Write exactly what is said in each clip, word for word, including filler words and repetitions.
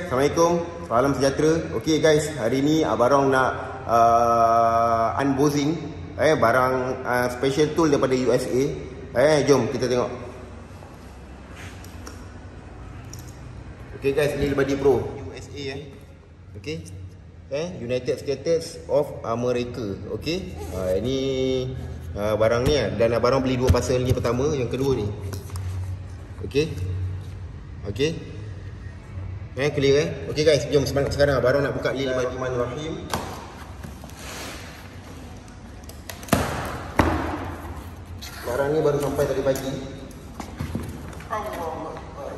Assalamualaikum, salam sejahtera. Okey guys, hari ni Abang nak uh, unboxing eh barang uh, special tool daripada U S A. Eh jom kita tengok. Okey guys, Lil Buddy Pro U S A eh. Okey. Eh United States of America. Okey. Uh, ini uh, barang ni dan abang beli dua pasal ni, pertama, yang kedua ni. Okey. Okey. Eh clear eh. Okey guys, jom sekarang abang nak buka Lil Buddy Rahim. Barang ni baru sampai tadi pagi. Allah.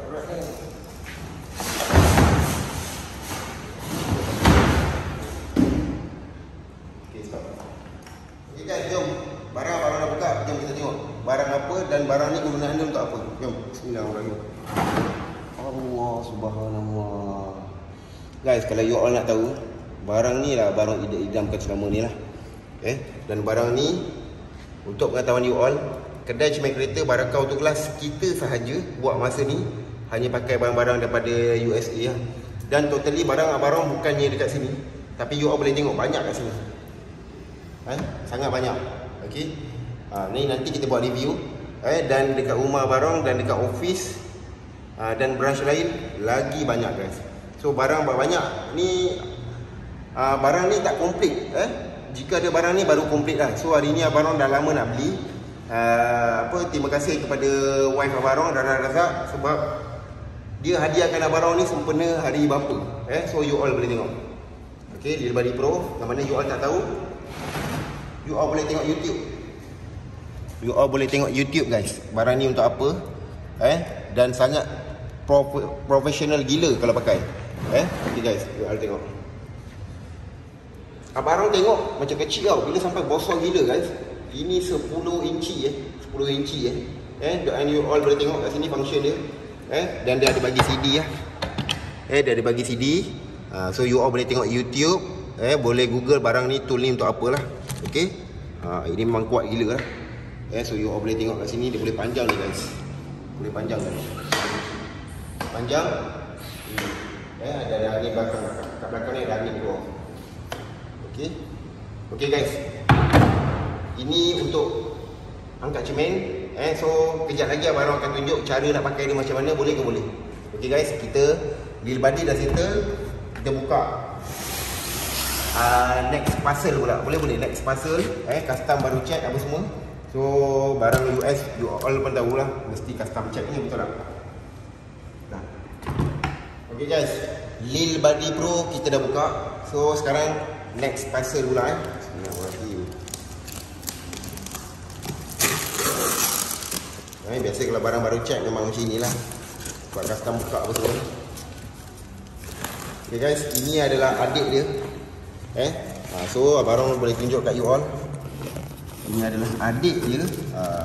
Okey, stop. Okey guys, jom. Barang abang nak buka, jom kita tengok. Barang apa dan barang ni gunaan dia untuk apa? Jom. Bismillahirrahmanirrahim. Allah subhanallah. Guys, kalau you all nak tahu, barang ni lah barang idam-idamkan selama ni lah. Eh, dan barang ni untuk pengetahuan you all, kedai cemen kereta Barakah Auto Glass kita sahaja buat masa ni hanya pakai barang-barang daripada U S A lah. Dan totally barang abang bukannya dekat sini, tapi you all boleh tengok banyak kat sini. Eh, sangat banyak. Okey. Ha, ni nanti kita buat review. Eh, dan dekat rumah abang dan dekat office Uh, dan branch lain lagi banyak guys. So barang banyak ni, uh, barang ni tak komplit eh? Jika ada barang ni baru komplit lah. So hari ni abang dah lama nak beli. uh, apa Terima kasih kepada wife abang Dara Razak, sebab dia hadiahkan abang ni sempena hari bapa eh? So you all boleh tengok. Okay, Lil Buddy Pro. Yang mana you all tak tahu, you all boleh tengok YouTube. You all boleh tengok YouTube guys. Barang ni untuk apa eh? Dan sangat profesional gila kalau pakai. Eh, okey guys, you all tengok. Abang tengok macam kecil tau, bila sampai besar gila guys. Ini sepuluh inci eh, sepuluh inci eh. Eh, and you all boleh tengok kat sini function dia. Eh, dan dia ada bagi C D lah. Eh, dia ada bagi C D. Uh, so you all boleh tengok YouTube. Eh, boleh Google barang ni, tool ni untuk apalah. Okey. Ha, uh, ini memang kuat gila lah. Eh, so you all boleh tengok kat sini, dia boleh panjang ni guys. Boleh panjang guys. Panjang. Hmm. Eh, ada ada angin belakang. Kat belakang ni ada angin keluar. Okey. Okey guys. Ini untuk angkat cemen. Eh, so kejap lagi abang akan tunjuk cara nak pakai dia macam mana, boleh ke boleh. Okey guys, kita Lil Buddy dah settle. Kita buka uh, next parcel pula. Boleh boleh next parcel. Eh, custom baru check apa semua. So barang U S you all pun tahulah, mesti custom check ni, betul tak? Dah. Okey guys, Lil Buddy Pro kita dah buka. So sekarang next parcel pula eh. Bismillahirrahmanirrahim. Eh, biasa kalau barang baru check memang macam inilah. Buat custom buka apa semua. Okey guys, ini adalah adik dia. Eh, ha, so abang boleh tunjuk kat you all. Ini adalah adik dia. Uh.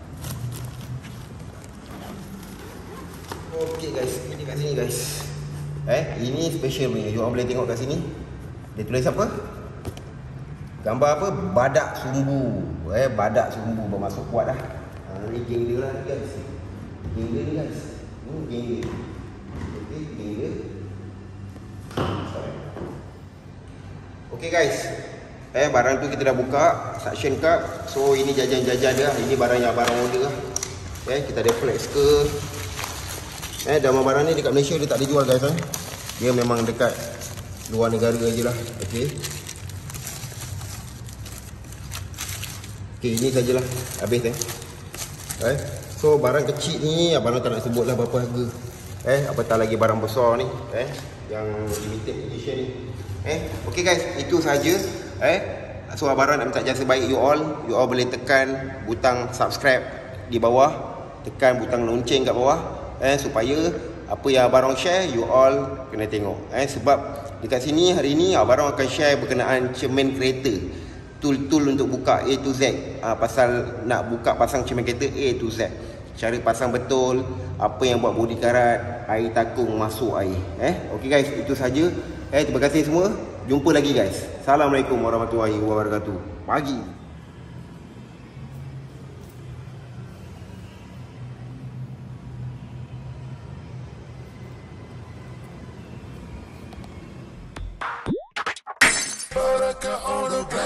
Okey guys, ini kat sini guys. Eh, ini special punya. You all boleh tengok kat sini. Dia tulis apa? Gambar apa? Badak sumbu. Eh, badak sumbu bermaksud kuat dah. Ha, ni geng dia lah guys. Geng dia ni guys. Ni geng dia. Okey, geng dia. Okey guys. Eh, barang tu kita dah buka, suction cup. So ini jajan-jajan dia. Ini barang yang abang order lah. Eh, kita ada flex ke. Eh, nama barang ni dekat Malaysia dia tak dijual guys eh. Dia memang dekat luar negara je lah. Okey. Okey, ini sajalah habis eh. Eh, so barang kecil ni abang tak nak sebut lah berapa harga. Eh, apatah lagi barang besar ni, eh, yang limited edition ni. Eh, okey guys, itu saja. Eh, so abang nak minta jasa baik you all. You all boleh tekan butang subscribe di bawah, tekan butang lonceng kat bawah, eh, supaya apa yang abang share you all kena tengok. Eh, sebab dekat sini hari ni abang akan share berkenaan cemen kereta, tool-tool untuk buka A to Z. Ha, pasal nak buka pasang cemen kereta A to Z, cara pasang betul, apa yang buat bodi karat, air takung masuk air. Eh, okey guys, itu saja. Eh, terima kasih semua. Jumpa lagi guys. Assalamualaikum warahmatullahi wabarakatuh. Pagi. like an autograph.